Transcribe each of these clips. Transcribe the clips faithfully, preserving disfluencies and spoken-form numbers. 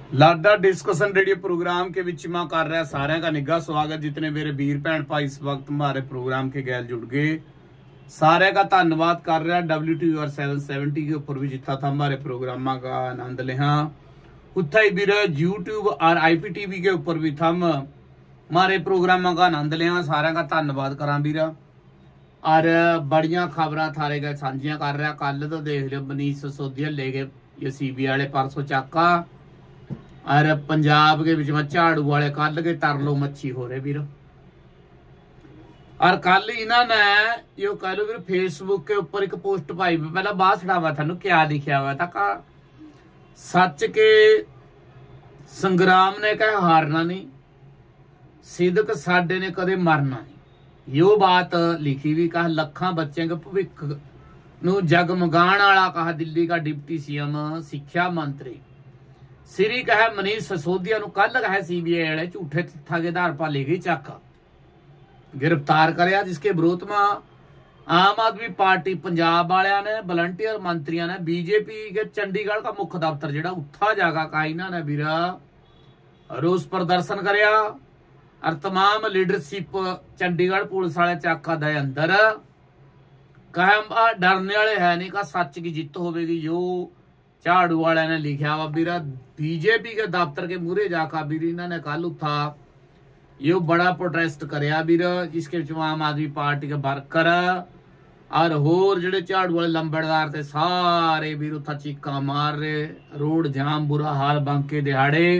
लाडा discussion radio programme के विच मैं कर रहा सारे का निग्घा स्वागत। जितने मेरे वीर भैन भाई इस वक्त हमारे प्रोग्राम के गैल जुड़ गए, सारे का धन्यवाद कर रहा। डब्ल्यू टी और सेवन सेवेंटी के ऊपर भी जितना था हमारे प्रोग्राम का आनंद लिया, उत्था ही भी यूट्यूब और आई पी टी वी के ऊपर भी था हमारे प्रोग्राम का आनंद लिया। सारे का धन्यवाद करा वीर। और बड़िया खबर थारे गए साझिया कर रहा। कल तो देख लो मनीष सिसोदिया ले गए सी बी वाले परसों चाका, और पंजाब के विच में झाड़ू वाले कल के तरलो मच्छी हो रहे वीर। और कल इन्होंने यो कह लो वीर फेसबुक के ऊपर एक पोस्ट पाई, पहला बात छड़ावा थानू क्या लिखा हुआ था का सच के संग्राम ने कहा हारना नहीं, सिदक साडे ने कदे मरना नहीं। यो बात लिखी भी कहा लखा बच्चे के भविख नू जगमगाण वाला कहा दिल्ली का डिप्टी सीएम शिक्षा मंत्री श्री कहा मनीष सिसोदिया नू कल कहा सीबीआई वाले झूठे तथ्यां के आधार पर ले गई चाका गिरफ्तार करया, जिसके विरोध में आम आदमी पार्टी पंजाब वालिया ने वलंटियर मंत्रियों ने बीजेपी के चंडीगढ़ का मुख्य दफ्तर जेड़ा उत्था जागा का इन्होंने भी रोष प्रदर्शन करया। और तमाम लीडरशिप चंडीगढ़ पुलिस वाले चाका दे अंदर कहा डरने वाले है नहीं का सच की जित होगी। यो झाड़ू वाले ने लिखा वा बीरा बीजेपी के दफ्तर के मूहरे जाकर बीर इन्होंने कल था यो बड़ा प्रोटेस्ट करया बीर, जिसके आम आदमी पार्टी के वर्कर और होर जेडे झाड़ू वाले लंबड़दार थे सारे बीर उथा चीका मार रहे, रोड जाम बुरा हाल बांके दिहाड़े।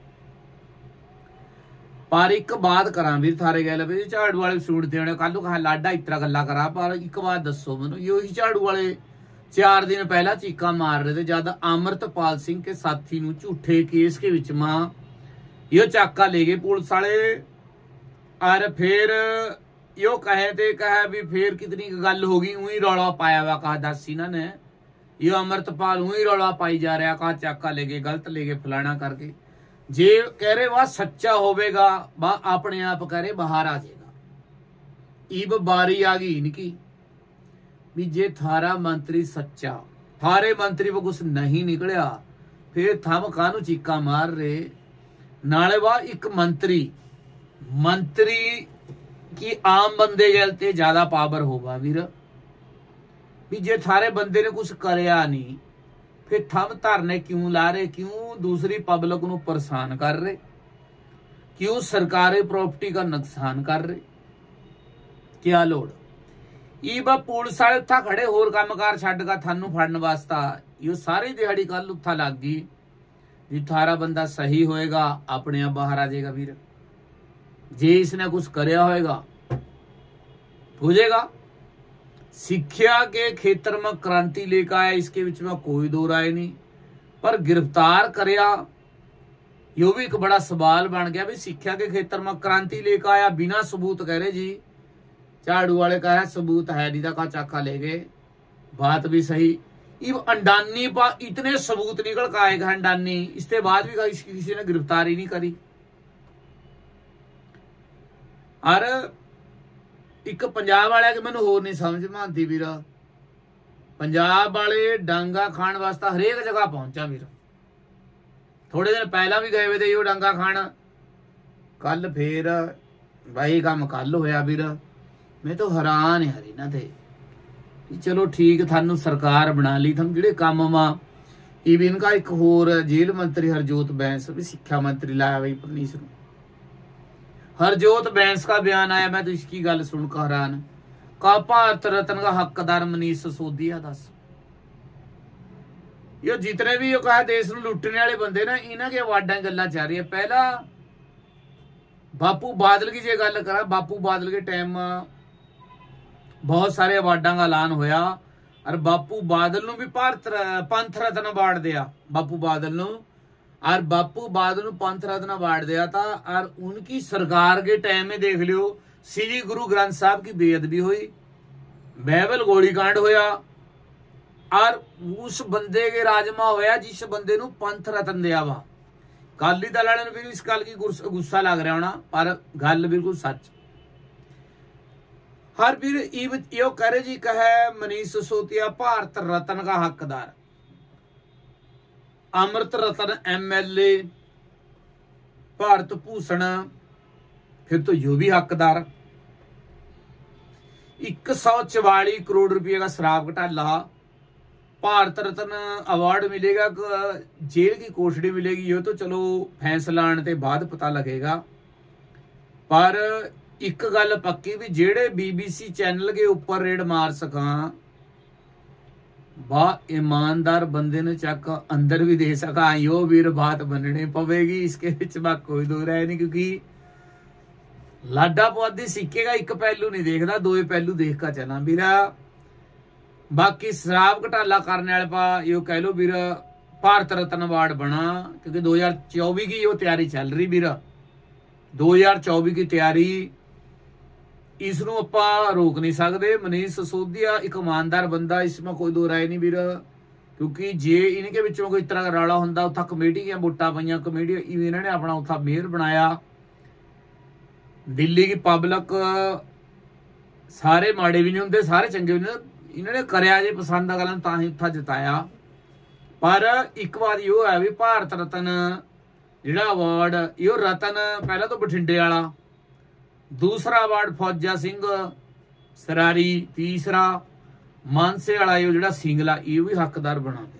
पर एक बात करा भी थारे गल भी झाड़ू वाले सुनते होने कल कहा लाडा इतना गल्ला करा, पर एक बात दसो मैं यो ही झाड़ू वाले चार दिन पहला चीका मार रहे थे जब अमृतपाल सिंह के साथी नू झूठे केस के विच में यो चाका ले गए पुलिस वाले। और फिर यो कहे थे कहा भी फिर कितनी गल होगी उही रौला पाया हुआ कहा दस इन्होंने यो अमृतपाल उही रौला पाई जा रहा कहा चाका ले गए गलत ले गए फलाना करके। जे कह रहे वह सच्चा होवेगा वह अपने आप कह रहे बाहर आ जाएगा। इब बारी आ गई इनकी भी जे थारा मंत्री सच्चा थारे मंत्री वो कुछ नहीं निकलिया फिर थम कानू चीका मार रहे। नाले वह एक मंत्री मंत्री की आम बंदे गलते ज्यादा पावर होगा वीर भी जे थारे बंदे ने कुछ करया नहीं फिर थम धरने क्यों ला रहे, क्यों दूसरी पब्लिक नू परेशान कर रहे, क्यों सरकारी प्रॉपर्टी का नुकसान कर रहे, क्या लोड़। इब पुलिस वाले उत्था खड़े होर कामकार छड्ड का थानू फड़न वास्ता यो सारी दिहाड़ी कल उत्था लग गई जी थारा बंदा सही होएगा अपने आप बाहर आ जाएगा वीर, जे इसने कुछ करया होएगा हो जाएगा। शिक्षा के क्षेत्र में क्रांति लेकर आया, इसके बीच में कोई दो राय नहीं, पर गिरफ्तार करया यो भी एक बड़ा सवाल बन गया भी शिक्षा के क्षेत्र में क्रांति लेकर आया बिना सबूत कह रहे जी। झाड़ू वाले का है सबूत है नहीं का चाका ले गए, बात भी सही। इब अंडानी पा इतने सबूत निकल का आएगा अंडानी, इसके बाद भी किसी ने गिरफ्तारी नहीं करी। और एक पंजाब वाले के मैंने होर नहीं समझ में आती वीर, पंजाब वाले डांगा खाण वास्ता हरेक जगह पहुंचा वीर। थोड़े दिन पहला भी गए हुए थे यो डांगा खाण, कल फिर वही काम कल होया वीर। मैं तो हैरान है हरी ना थे चलो ठीक थानू सरकार बना ली थम जेडे काम में। इवन इनका एक होर जेल मंत्री हरजोत बैंस भी शिक्षा मंत्री लाया भाई पुनीस नू। हरजोत बैंस का बयान आया, मैं तो इसकी गल सुनकर हैरान का भारत रत्न का हकदार मनीष सिसोदिया दस यो जितने भी यो कहा देश नू लुटने वाले बंदे ना इन्हां के अवार्डां गल्लां चल रही है। पहला बापू बादल की जे गल करा, बापू बादल के टाइम बहुत सारे अवार्डां का ऐलान होया और बापू बादल नू भी भारत पंथ रत्न अवार्ड दिया बापू बादल नू, और बापू बादल नू पंथ रत्न अवार्ड दिया था। और उनकी सरकार के टाइम में देख लियो श्री गुरु ग्रंथ साहब की बेअदबी हुई, बाइबल गोलीकांड होया, और उस बंदे के राजमा होया जिस बंदे नू पंथ रत्न दिया वा। अकाली दल वाले भी इस गल की गुस्सा लग रहा होना, पर गल बिल्कुल सच। हर फिर यो करे जी कहे मनीष सिसोदिया भारत रत्न का हकदार, अमृत रत्न M L A Bharat Bhushan फिर तो यो भी हकदार। एक सौ चवाली करोड़ रुपये का शराब घोटाला। भारत रत्न अवार्ड मिलेगा, जेल की कोठड़ी मिलेगी, ये तो चलो फैसला आने के बाद पता लगेगा। पर एक गल पक्की भी जेड़े बीबीसी चैनल के ऊपर रेड मार सका, बा ईमानदार बंदे ने चक अंदर भी दे सका, यो वीर बात बननी पवेगी। इसके विच मैं कोई दो राय नहीं, क्योंकि लाडा पुआधी सिक्के का एक पहलू नहीं देखता, दो पहलू देख का चला वीरा। बाकी शराब घोटाला करने वाले पा यो कह लो वीर भारत रत्न अवार्ड बना, क्योंकि दो हजार चौबीस की यो तैयारी चल रही वीर, दो हजार चौबीस की तैयारी, इसनों आपां रोक नहीं सकते। मनीष सिसोदिया एक ईमानदार बंदा, इसमें कोई दो राय नहीं वीर, क्योंकि जे इनके विचों कोई तरह का रौला हुंदा, उत्था कमेटी दी वोटां पईयां, कमेटी इन्होंने अपना उत्था मेयर बनाया। दिल्ली की पब्लिक सारे माड़े भी नहीं होंगे, सारे चंगे भी नहीं, इन्होंने करया जे पसंद अगला तां ही उत्था जिताया। पर एक बात यो है भी भारत रत्न जिहड़ा अवार्ड, यो रतन पहला तो बठिंडे वाला, दूसरा अवार्ड फौजा सिंह सरारी, तीसरा मानसे वाला यो जिहड़ा सिंगला, ये भी हकदार बना मेरा।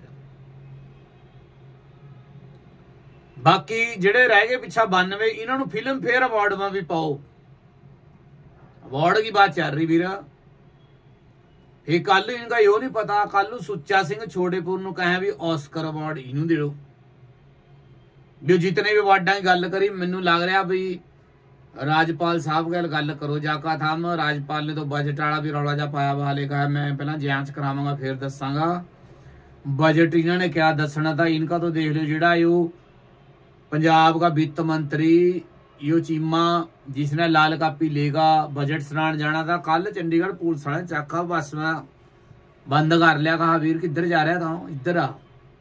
बाकी जिहड़े रह गए पिछा बानवे, इन्होंने फिल्म फेयर अवार्ड में भी पाओ। अवार्ड की बात चल रही वीर, ये कल इनका यो नहीं पता, कल सुच्चा सिंह छोटेपुर नूं कहें भी ऑस्कर अवार्ड इनू दे दो। जो जितने भी अवार्डा की गल करी, मैनू लग रहा भी राजपाल साहब गल गल करो जाका थम। राजपाल ने तो बजट वाला भी रौला जा पाया, हाले कहा मैं पहला जांच करावांगा फिर दसांगा। बजट इन्होंने क्या दसना था, इनका तो देख लो जिहड़ा यो पंजाब का वित्त मंत्री यो चीमा, जिसने लाल कापी लेगा बजट सुनाने जाना था, कल चंडीगढ़ पुलिस वाले चाका बस में बंद कर लिया, कहा वीर किधर जा रहा था, इधर आ।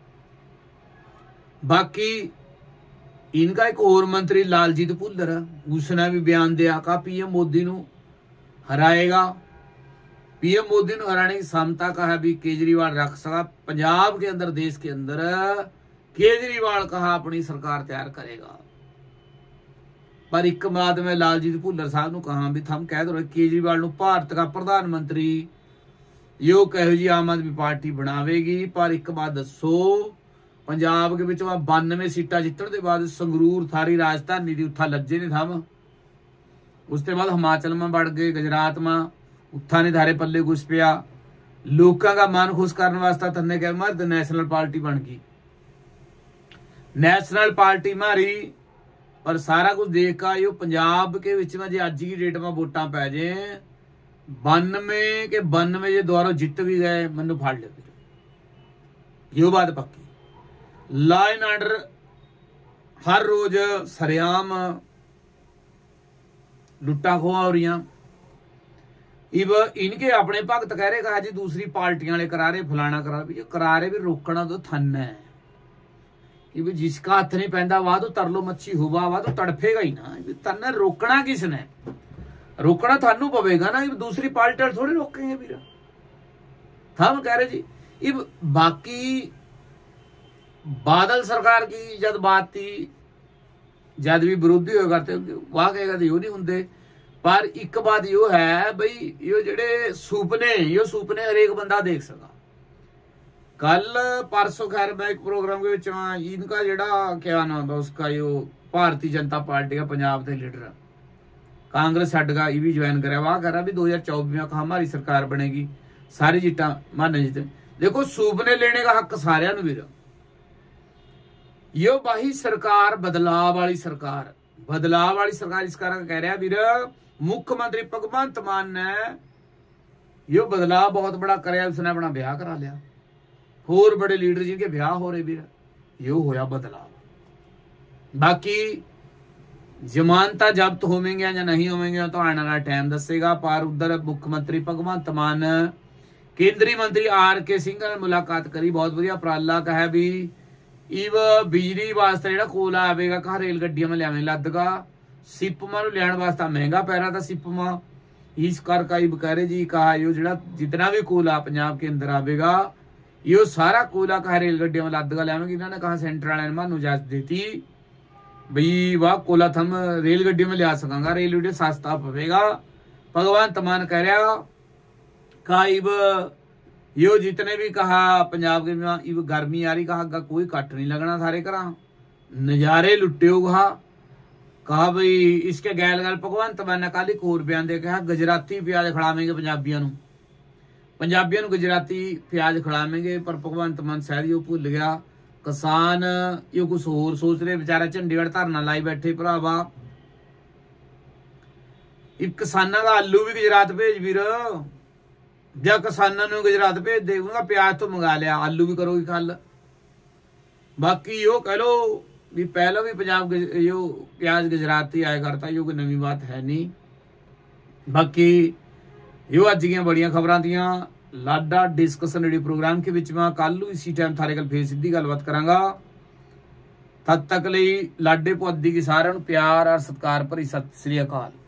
बाकी इनका एक और मंत्री लालजीत भुल्लर, उसने भी बयान दिया, कहा पीएम मोदी नू हराएगा, पीएम मोदी नू हराने की क्षमता कहा भी केजरीवाल रख सका। पंजाब के अंदर, देश के अंदर केजरीवाल कहा अपनी सरकार तैयार करेगा। पर एक बात में लालजीत भुल्लर साहब ने कहा भी थम कह दो केजरीवाल नू भारत का प्रधानमंत्री यो कहो जी आम आदमी पार्टी बनावेगी, पर एक बात दसो, पंजाब के विच बानवे सीटा जितने के बाद संगरूर थारी राजधानी थी, उत्था लज्जे नहीं थम। उसके बाद हिमाचल में बढ़ गए, गुजरात में उत्था ने थारे पल्ले घुस पिया। लोगों का मन खुश करने वास्ते तन्ने कह मर्द नेशनल पार्टी बन गई, नेशनल पार्टी मारी। पर सारा कुछ देख का यो पंजाब के विच में जे अज की डेट में वोटां पै जाए बानवे के बानवे जे द्वारा जित भी गए, मैनू फड़ ले यो बात पक्की। लॉ एंड ऑर्डर हर रोज सरेआम लुट्टा खोआ हो रही। इब इनके अपने भगत कह रहे कहा जी दूसरी पार्टियां वाले करा रहे, फलाना करा रहे, जो करा रहे भी रोकना तो थन है। इब जिसका हथ नहीं पैंदा वाह तो तरलो मच्छी हुआ वाह तो तड़फेगा ही ना। तन्ने रोकना किसने, रोकना थानू पवेगा ना, इब दूसरी पार्टी थोड़ी रोकेंगे भी। हम कह रहे जी इब बाकी बादल सरकार की जब बात थी, जद भी विरोधी हो करते वाह कहेगा तो यो नहीं होंगे। पर एक बात यो है बई यो जेडे सुपने, यो सुपने हरेक बंदा देख सका। कल परसों खैर मैं एक प्रोग्राम के विच इनका जेड़ा क्या नाम था उसका, यो भारतीय जनता पार्टी का पंजाब के लीडर कांग्रेस हट का, ये भी ज्वाइन कराया, वाह करा भी दो हजार चौबीस में कहा हमारी सरकार बनेगी, सारी जीटा माने जीते। देखो सुपने लेने का हक सारे भी, यो बाही सरकार बदलाव वाली सरकार, बदलाव वाली सरकार इस कारण कह रहा वीर मुख्यमंत्री भगवंत मान ने यो बदलाव बहुत बड़ा कराया, उसने अपना ब्याह करा लिया, होर बड़े लीडर जिनके ब्याह हो रहे वीर, यो होया बदलाव। बाकी जमानता जब्त होवेंगे या नहीं होवेंगे तो आने वाला टाइम दसेगा। पर उधर मुख्यमंत्री भगवंत मान केंद्रीय मंत्री आर के सिंह ने मुलाकात करी, बहुत बढ़िया उपराला कहा भी इव बिजली वास्ते जो कोला आवेगा कहा रेल गड्डिया में लिया लदगा, सिपमा लिया वास्ते महंगा पै रहा था सिपमा, इस करके इब कह रहे जी कहा यो जो जितना भी कोला पंजाब के अंदर आवेगा यो सारा कोला कहा रेल गड्डिया में लदगा लियावेंगे। इन्होंने कहा सेंटर वाले ने मानू इजाजत देती बई वाह कोलथ हम रेल गड्डी में लिया सकांगा, रेल गड्डी सस्ता पवेगा। भगवंत मान कह रहा का इब यो जितने भी कहा पंजाब के इब गर्मी आ रही कहा कोई कट नहीं लगना, सारे घरा नजारे लुट्टे कहा कहा बई इसके गैल गैल भगवंत मान ने कल एक होर बयान दे कहा गुजराती प्याज खिलावेंगे पंजाबियों नूं, पंजाबियों नूं गुजराती प्याज खिलावेंगे। पर भगवंत मान शायद यो भुल गया, किसान यो कुछ होर सोच रहे बेचारा, चंडीगढ़ धरना लाई बैठे भरावा। इक किसानां दा आलू भी गुजरात भेज वीर, ਜਾਂ किसानों ਨੂੰ गुजरात भेज दे उनका प्याज तो मंगा लिया, आलू भी करोगी खल। बाकी यो कह लो भी पहले भी पंजाब यो प्याज गुजरात ही आया करता, यो कोई नवी बात है नहीं। बाकी यो अज की बड़िया खबरां दियां लाडा डिस्कशन रेडियो प्रोग्राम के विच मैं कल इसी टाइम थारे गल फिर सीधी गलबात करांगा। तद तक लई लाडे पुअद्दी की सारिआं नूं प्यार और सत्कार भरी सत श्री अकाल।